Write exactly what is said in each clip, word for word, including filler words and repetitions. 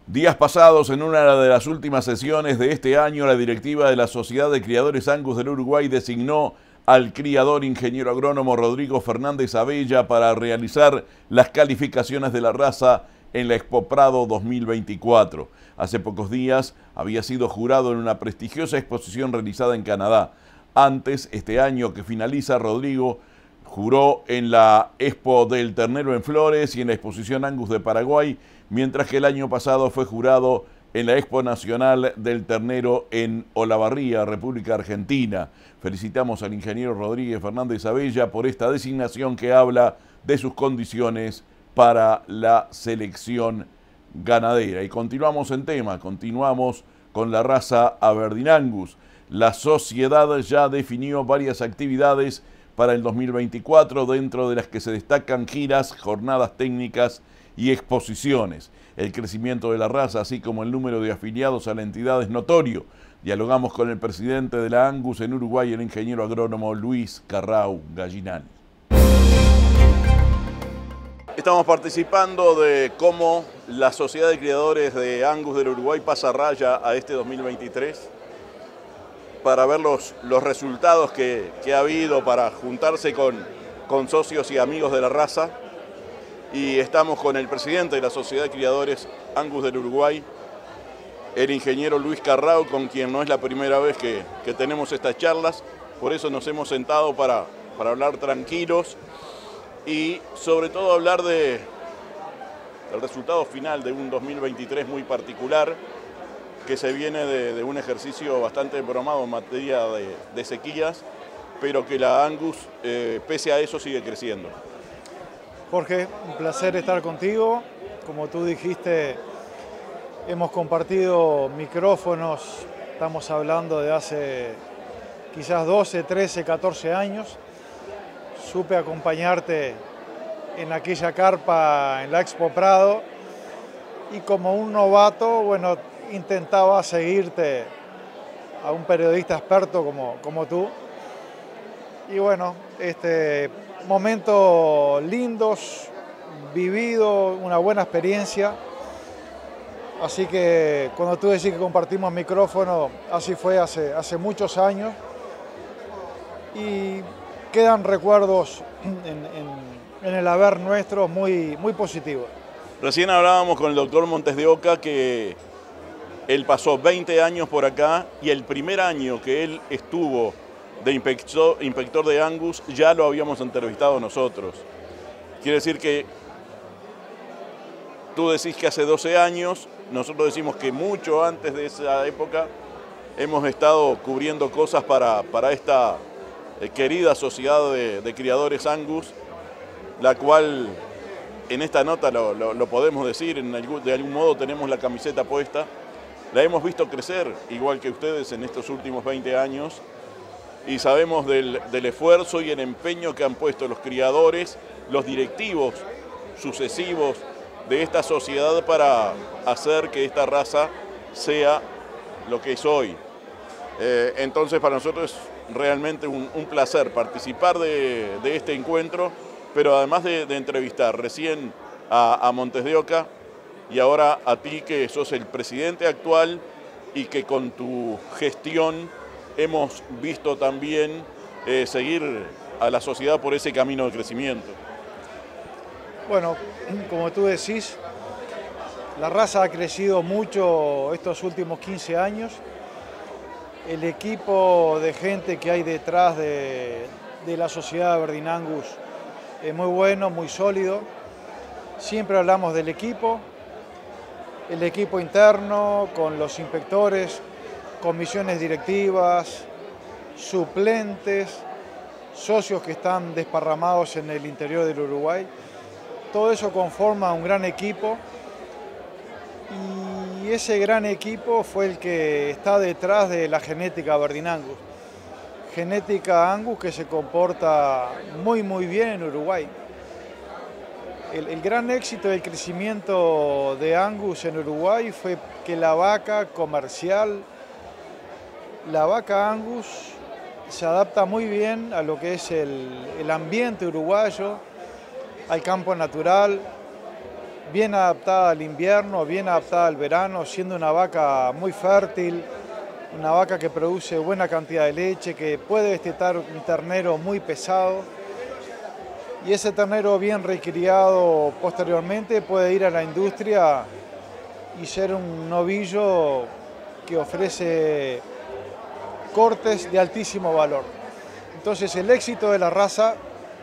Días pasados, en una de las últimas sesiones de este año, la directiva de la Sociedad de Criadores Angus del Uruguay designó al criador ingeniero agrónomo Rodrigo Fernández Abella para realizar las calificaciones de la raza en la Expo Prado dos mil veinticuatro. Hace pocos días había sido jurado en una prestigiosa exposición realizada en Canadá. Antes, este año que finaliza, Rodrigo juró en la Expo del Ternero en Flores y en la exposición Angus de Paraguay, mientras que el año pasado fue jurado en la Expo Nacional del Ternero en Olavarría, República Argentina. Felicitamos al ingeniero Rodríguez Fernández Abella por esta designación que habla de sus condiciones para la selección ganadera. Y continuamos en tema, continuamos con la raza Aberdeen Angus. La sociedad ya definió varias actividades para el dos mil veinticuatro, dentro de las que se destacan giras, jornadas técnicas y exposiciones. El crecimiento de la raza, así como el número de afiliados a la entidad, es notorio. Dialogamos con el presidente de la Angus en Uruguay, el ingeniero agrónomo Luis Carrau Gallinani. Estamos participando de cómo la Sociedad de Criadores de Angus del Uruguay pasa raya a este dos mil veintitrés para ver los, los resultados que, que ha habido, para juntarse con, con socios y amigos de la raza. Y estamos con el presidente de la Sociedad de Criadores Angus del Uruguay, el ingeniero Luis Carrau, con quien no es la primera vez que, que tenemos estas charlas. Por eso nos hemos sentado para, para hablar tranquilos y sobre todo hablar de, del resultado final de un dos mil veintitrés muy particular, que se viene de, de un ejercicio bastante bromado en materia de, de sequías, pero que la Angus, eh, pese a eso, sigue creciendo. Jorge, un placer estar contigo. Como tú dijiste, hemos compartido micrófonos, estamos hablando de hace quizás doce, trece, catorce años. Supe acompañarte en aquella carpa en la Expo Prado y como un novato, bueno, intentaba seguirte a un periodista experto como, como tú. Y bueno, este, momentos lindos, vivido, una buena experiencia. Así que cuando tú decís que compartimos micrófono, así fue hace, hace muchos años. Y quedan recuerdos en, en, en el haber nuestro muy, muy positivos. Recién hablábamos con el doctor Montes de Oca que él pasó veinte años por acá y el primer año que él estuvo de inspector, inspector de Angus ya lo habíamos entrevistado nosotros. Quiere decir que tú decís que hace doce años, nosotros decimos que mucho antes de esa época hemos estado cubriendo cosas para, para esta querida Sociedad de, de Criadores Angus, la cual en esta nota lo, lo, lo podemos decir, en algún, de algún modo tenemos la camiseta puesta. La hemos visto crecer, igual que ustedes, en estos últimos veinte años y sabemos del, del esfuerzo y el empeño que han puesto los criadores, los directivos sucesivos de esta sociedad para hacer que esta raza sea lo que es hoy. Eh, entonces para nosotros es realmente un, un placer participar de, de este encuentro, pero además de, de entrevistar recién a, a Montes de Oca, y ahora a ti que sos el presidente actual y que con tu gestión hemos visto también eh, seguir a la sociedad por ese camino de crecimiento. Bueno, como tú decís, la raza ha crecido mucho estos últimos quince años. El equipo de gente que hay detrás de, de la Sociedad Aberdeen Angus es muy bueno, muy sólido. Siempre hablamos del equipo. El equipo interno, con los inspectores, comisiones directivas, suplentes, socios que están desparramados en el interior del Uruguay. Todo eso conforma un gran equipo y ese gran equipo fue el que está detrás de la genética Aberdeen Angus. Genética Angus que se comporta muy muy bien en Uruguay. El, el gran éxito del crecimiento de Angus en Uruguay fue que la vaca comercial, la vaca Angus, se adapta muy bien a lo que es el, el ambiente uruguayo, al campo natural, bien adaptada al invierno, bien adaptada al verano, siendo una vaca muy fértil, una vaca que produce buena cantidad de leche, que puede destetar un ternero muy pesado. Y ese ternero bien recriado posteriormente puede ir a la industria y ser un novillo que ofrece cortes de altísimo valor. Entonces el éxito de la raza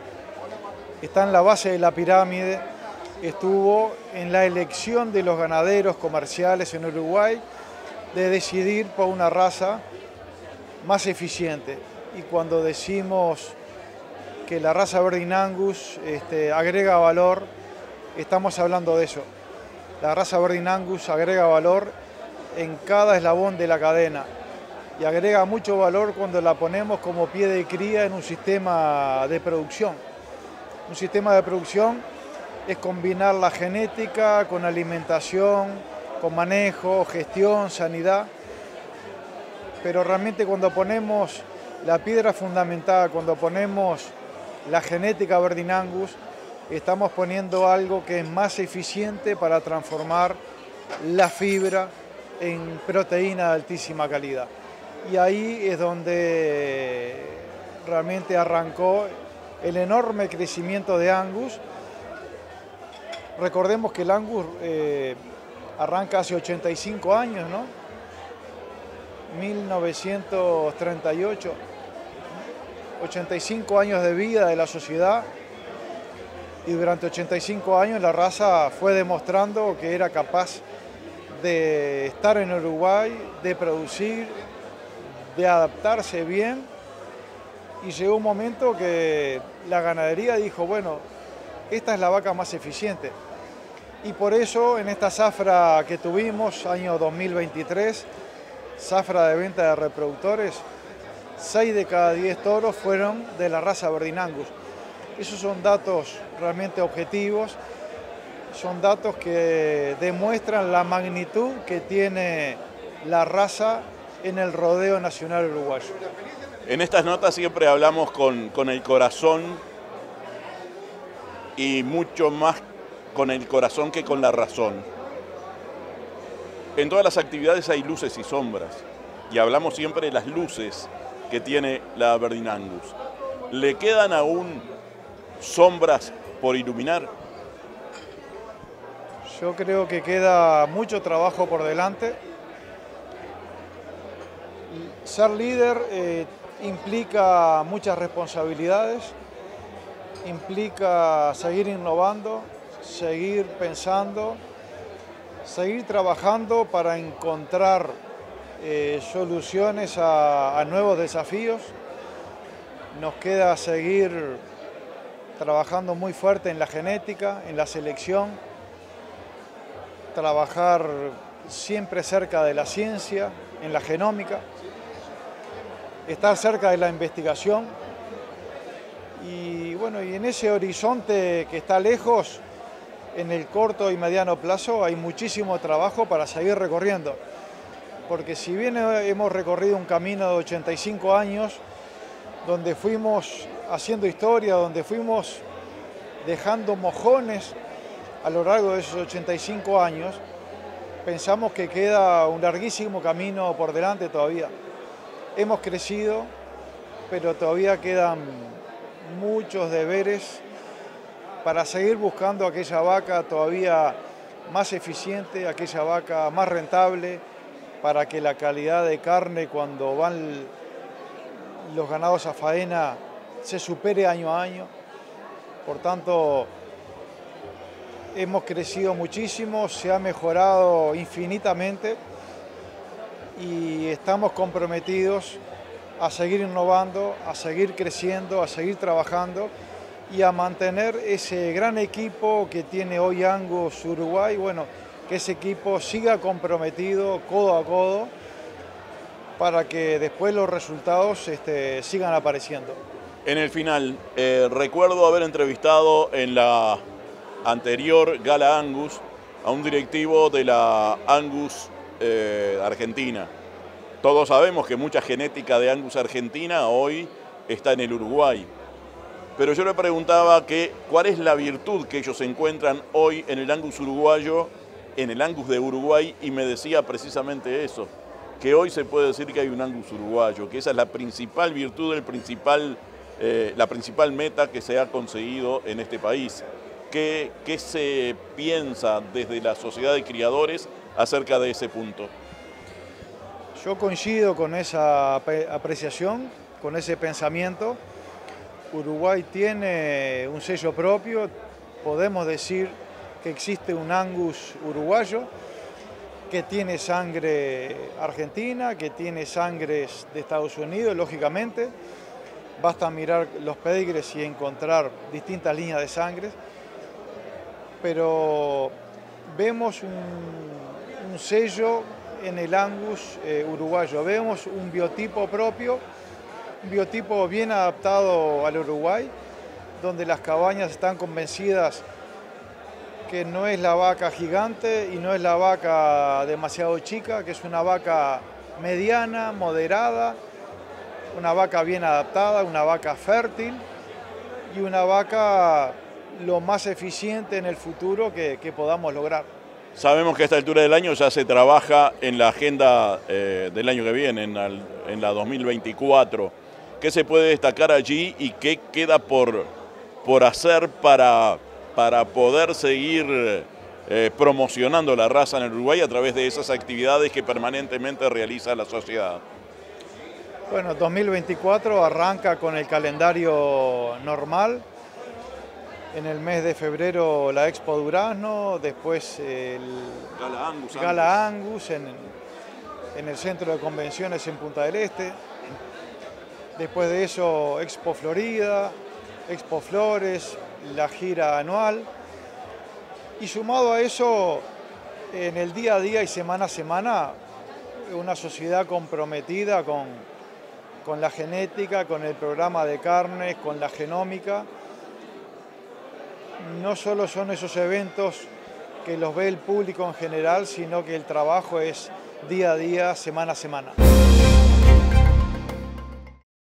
está en la base de la pirámide, estuvo en la elección de los ganaderos comerciales en Uruguay de decidir por una raza más eficiente. Y cuando decimos que la raza Verdin Angus este, agrega valor, estamos hablando de eso. La raza Verdin Angus agrega valor en cada eslabón de la cadena y agrega mucho valor cuando la ponemos como pie de cría en un sistema de producción. Un sistema de producción es combinar la genética con alimentación, con manejo, gestión, sanidad, pero realmente cuando ponemos la piedra fundamental, cuando ponemos la genética Verdin Angus, estamos poniendo algo que es más eficiente para transformar la fibra en proteína de altísima calidad. Y ahí es donde realmente arrancó el enorme crecimiento de Angus. Recordemos que el Angus eh, arranca hace ochenta y cinco años, ¿no? mil novecientos treinta y ocho. ochenta y cinco años de vida de la sociedad y durante ochenta y cinco años la raza fue demostrando que era capaz de estar en Uruguay, de producir, de adaptarse bien, y llegó un momento que la ganadería dijo, bueno, esta es la vaca más eficiente. Y por eso en esta zafra que tuvimos, año dos mil veintitrés, zafra de venta de reproductores, seis de cada diez toros fueron de la raza Verdin Angus. Esos son datos realmente objetivos, son datos que demuestran la magnitud que tiene la raza en el rodeo nacional uruguayo. En estas notas siempre hablamos con, con el corazón y mucho más con el corazón que con la razón. En todas las actividades hay luces y sombras y hablamos siempre de las luces que tiene la Verdin Angus. ¿Le quedan aún sombras por iluminar? Yo creo que queda mucho trabajo por delante. Ser líder eh, implica muchas responsabilidades, implica seguir innovando, seguir pensando, seguir trabajando para encontrar eh, soluciones a, a nuevos desafíos. Nos queda seguir trabajando muy fuerte en la genética, en la selección, trabajar siempre cerca de la ciencia, en la genómica, estar cerca de la investigación y bueno, y en ese horizonte que está lejos, en el corto y mediano plazo hay muchísimo trabajo para seguir recorriendo, porque si bien hemos recorrido un camino de ochenta y cinco años, donde fuimos haciendo historia, donde fuimos dejando mojones a lo largo de esos ochenta y cinco años, pensamos que queda un larguísimo camino por delante todavía. Hemos crecido, pero todavía quedan muchos deberes para seguir buscando aquella vaca todavía más eficiente, aquella vaca más rentable, para que la calidad de carne cuando van los ganados a faena se supere año a año. Por tanto, hemos crecido muchísimo, se ha mejorado infinitamente y estamos comprometidos a seguir innovando, a seguir creciendo, a seguir trabajando y a mantener ese gran equipo que tiene hoy Angus Uruguay, bueno, que ese equipo siga comprometido codo a codo para que después los resultados este, sigan apareciendo. En el final, eh, recuerdo haber entrevistado en la anterior Gala Angus a un directivo de la Angus eh, Argentina. Todos sabemos que mucha genética de Angus Argentina hoy está en el Uruguay. Pero yo le preguntaba que, ¿cuál es la virtud que ellos encuentran hoy en el Angus uruguayo, en el Angus de Uruguay? Y me decía precisamente eso, que hoy se puede decir que hay un Angus uruguayo, que esa es la principal virtud, el principal, eh, la principal meta que se ha conseguido en este país. ¿Qué, qué se piensa desde la sociedad de criadores acerca de ese punto? Yo coincido con esa apreciación, con ese pensamiento. Uruguay tiene un sello propio, podemos decir que existe un Angus uruguayo, que tiene sangre argentina, que tiene sangres de Estados Unidos, lógicamente. Basta mirar los pedigres y encontrar distintas líneas de sangre. Pero vemos un, un sello en el Angus eh, uruguayo, vemos un biotipo propio, un biotipo bien adaptado al Uruguay, donde las cabañas están convencidas que no es la vaca gigante y no es la vaca demasiado chica, que es una vaca mediana, moderada, una vaca bien adaptada, una vaca fértil y una vaca lo más eficiente en el futuro que, que podamos lograr. Sabemos que a esta altura del año ya se trabaja en la agenda eh, del año que viene, en, el, en la dos mil veinticuatro. ¿Qué se puede destacar allí y qué queda por, por hacer para, para poder seguir eh, promocionando la raza en el Uruguay a través de esas actividades que permanentemente realiza la sociedad? Bueno, dos mil veinticuatro arranca con el calendario normal. En el mes de febrero la Expo Durazno, después el Gala Angus, Gala Angus en, en el Centro de Convenciones en Punta del Este. Después de eso Expo Florida, Expo Flores, la gira anual. Y sumado a eso, en el día a día y semana a semana, una sociedad comprometida con, con la genética, con el programa de carnes, con la genómica. No solo son esos eventos que los ve el público en general, sino que el trabajo es día a día, semana a semana.